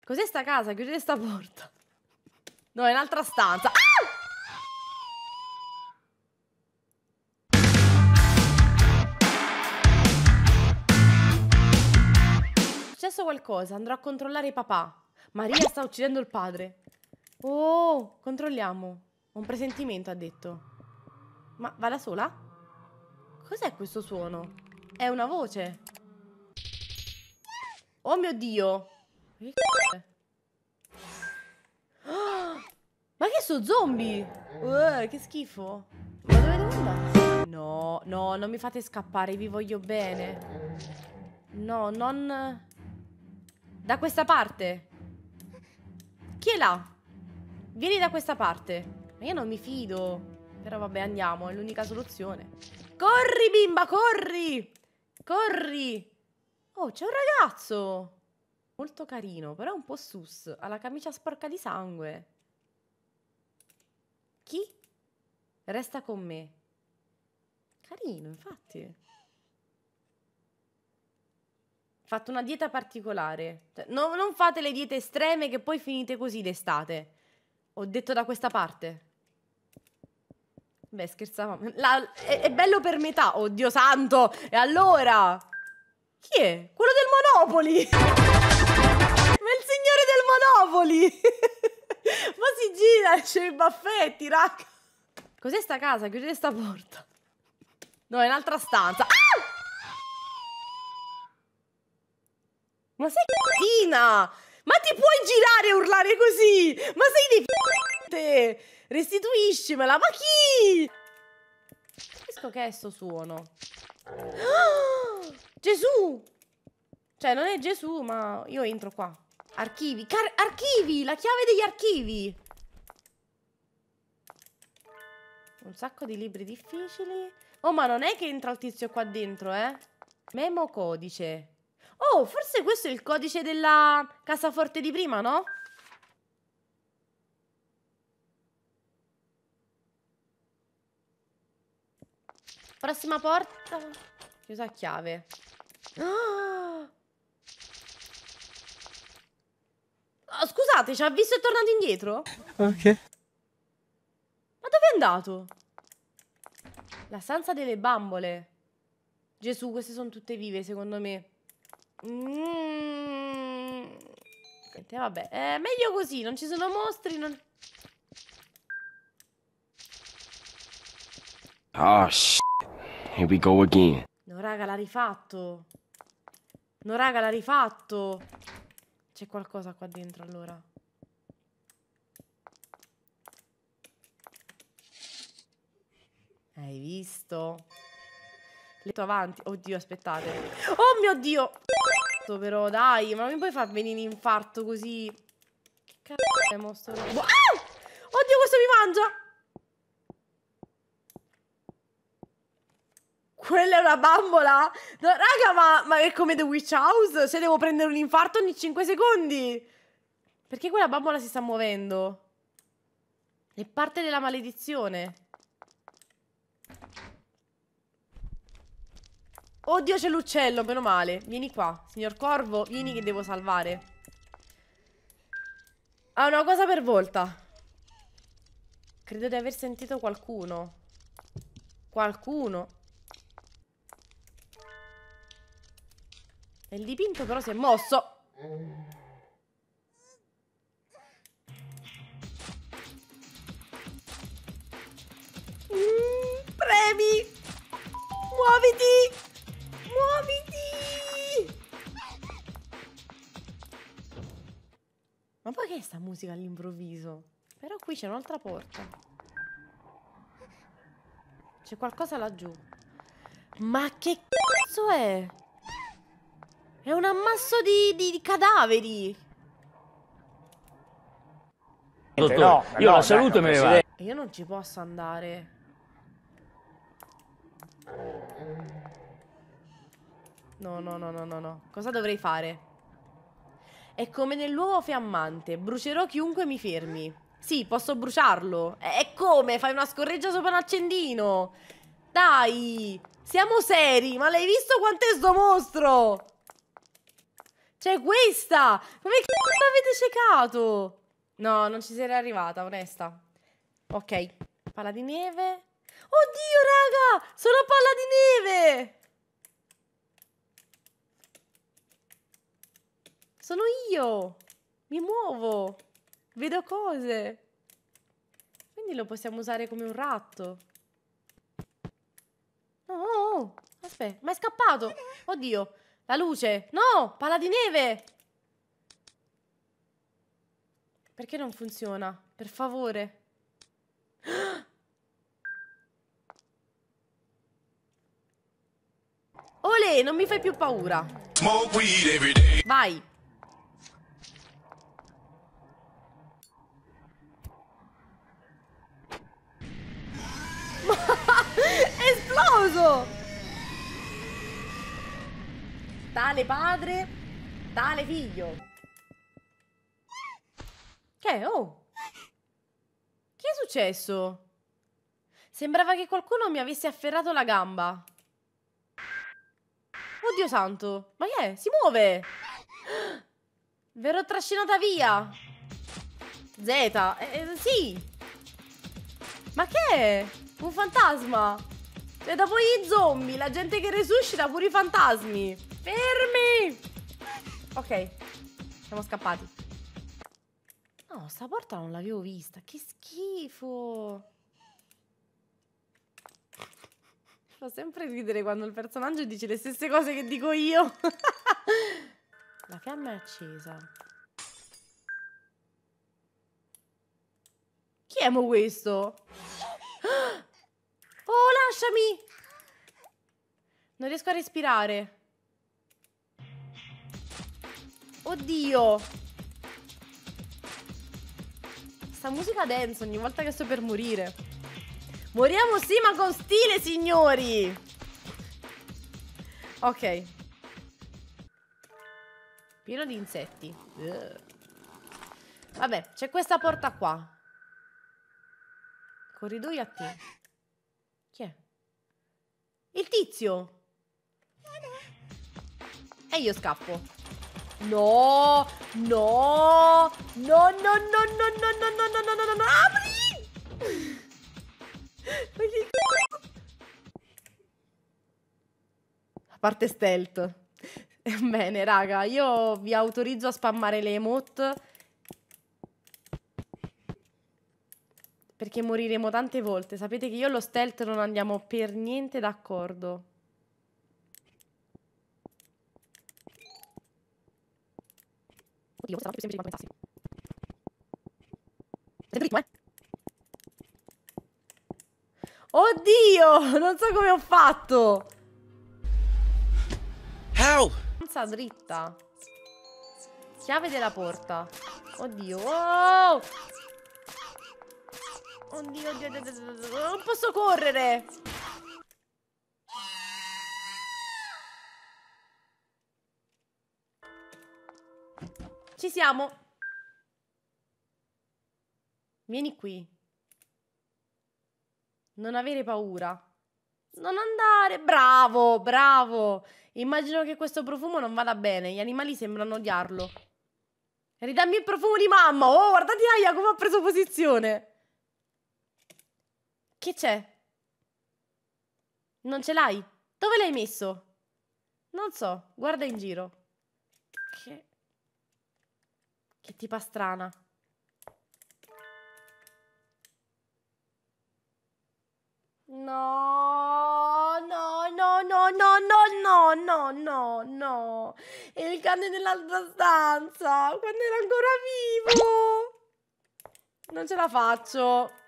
Cos'è sta casa? Chiudete sta porta. No, è un'altra stanza. Ah! È successo qualcosa. Andrò a controllare papà. Maria sta uccidendo il padre. Oh, controlliamo. Ho un presentimento, ha detto. Ma va da sola? Cos'è questo suono? È una voce. Oh mio Dio. Che c***o è? Ma che sono zombie? Che schifo. Ma dove devo andare? No, no, non mi fate scappare, vi voglio bene. No, non... Da questa parte. Chi è là? Vieni da questa parte. Ma io non mi fido. Però vabbè, andiamo, è l'unica soluzione. Corri, bimba, corri! Corri! Oh, c'è un ragazzo! Molto carino, però un po' sus. Ha la camicia sporca di sangue. Chi? Resta con me. Carino, infatti. Ho fatto una dieta particolare. Cioè, non fate le diete estreme che poi finite così d'estate. Ho detto da questa parte. Beh, scherzavamo. È bello per metà. Oddio santo! E allora? Chi è? Quello del Monopoli! Ma è il signore del Monopoli! Ma si gira, c'è i baffetti, raga. Cos'è sta casa? Chiudete sta porta. No, è un'altra stanza. Ah! Ma sei c***ina! Ma ti puoi girare e urlare così? Ma sei deficiente! Restituiscimela, ma chi? Capisco che è sto suono. Oh, Gesù! Cioè, non è Gesù, ma io entro qua. Archivi, archivi! La chiave degli archivi! Un sacco di libri difficili. Oh, ma non è che entra il tizio qua dentro, eh? Memo codice. Oh, forse questo è il codice della cassaforte di prima, no? Prossima porta. Chiusa a chiave. Oh, scusate, ci ha visto e è tornato indietro? Ok. Ma dove è andato? La stanza delle bambole. Gesù, queste sono tutte vive, secondo me. Vabbè, è meglio così, non ci sono mostri, non... Oh, shit. Here we go again. No, raga, l'ha rifatto. No, raga, l'ha rifatto. C'è qualcosa qua dentro, allora. Hai visto? Letto avanti. Oddio, aspettate. Oh mio Dio! Però, dai, ma non mi puoi far venire infarto così? Che cazzo è mostro? Ah! Oddio, questo mi mangia! Quella è una bambola? No, raga, ma è come The Witch House? Se devo prendere un infarto ogni 5 secondi? Perché quella bambola si sta muovendo? È parte della maledizione. Oddio, c'è l'uccello, meno male. Vieni qua, signor Corvo, vieni che devo salvare. Ah, una cosa per volta. Credo di aver sentito qualcuno. Qualcuno. E il dipinto però si è mosso. Premi. Muoviti. Muoviti! Ma poi che è sta musica all'improvviso? Però qui c'è un'altra porta. C'è qualcosa laggiù. Ma che cazzo è? È un ammasso di cadaveri. No, io la saluto e me ne vado. E io non ci posso andare. No, no, no, no, no, no. Cosa dovrei fare? È come nell'uovo fiammante. Brucerò chiunque mi fermi. Sì, posso bruciarlo. E come? Fai una scorreggia sopra un accendino. Dai, siamo seri. Ma l'hai visto quant'è sto mostro? Cioè, questa! Come l'avete ciecato? No, non ci sarei arrivata, onesta. Ok, palla di neve. Oddio, raga! Sono palla di neve! Sono io! Mi muovo! Vedo cose! Quindi lo possiamo usare come un ratto. Oh, aspetta, ma è scappato! Oddio, la luce! No, palla di neve! Perché non funziona? Per favore. Olè, non mi fai più paura. Vai. È esploso! Tale padre, tale figlio. Che? Oh. Che è successo? Sembrava che qualcuno mi avesse afferrato la gamba. Oddio santo. Ma che è? Si muove. Verrò trascinata via. Z. Sì. Ma che è? Un fantasma. E dopo gli zombie, la gente che resuscita, pure i fantasmi. Fermi. Ok. Siamo scappati. No, sta porta non l'avevo vista. Che schifo. Fa sempre ridere quando il personaggio dice le stesse cose che dico io. La fiamma è accesa. Chi è mo questo? Oh, lasciami! Non riesco a respirare. Oddio. Sta musica dance ogni volta che sto per morire. Moriamo sì, ma con stile, signori. Ok. Pieno di insetti. Vabbè, c'è questa porta qua. Corridoio a te. Chi è? Il tizio. E io scappo. No. No. No, no, no, no, no, no, no, no, no, no, no. Apri! A parte stealth. Bene, raga, io vi autorizzo a spammare le emote, perché moriremo tante volte. Sapete che io e lo stealth non andiamo per niente d'accordo. Oddio, questa è più semplice di quanto pensassi. Sento ritmo, eh? Oddio, non so come ho fatto. How? Stanza dritta. Chiave della porta. Oddio. Oh! Oddio, oddio, oddio, oddio, oddio. Non posso correre. Ci siamo. Vieni qui. Non avere paura. Non andare. Bravo, bravo. Immagino che questo profumo non vada bene. Gli animali sembrano odiarlo. Ridammi il profumo di mamma. Oh, guardate Aya come ha preso posizione. Che c'è? Non ce l'hai? Dove l'hai messo? Non so. Guarda in giro. Che tipa strana. No, no, no, no, no, no, no, no, no. È il cane nell'altra stanza, quando era ancora vivo. Non ce la faccio.